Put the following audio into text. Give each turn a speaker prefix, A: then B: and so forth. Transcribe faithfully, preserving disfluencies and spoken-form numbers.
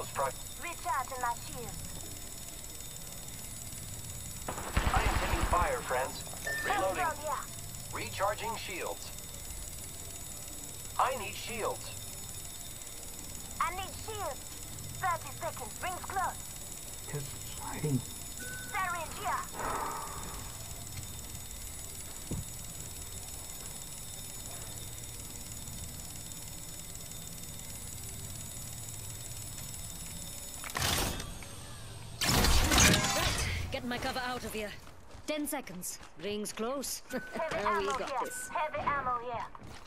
A: Close pro-
B: Recharging my shield.
A: I am taking fire, friends. Reloading.
B: Down here.
A: Recharging shields. I need shields.
B: I need shields. thirty seconds. Rings close.
C: Just fighting.
B: Syringe here.
D: Getting my cover out of here. Ten seconds. Rings close.
B: Heavy
D: Oh, we
B: ammo
D: got
B: here.
D: this.
B: Heavy ammo here.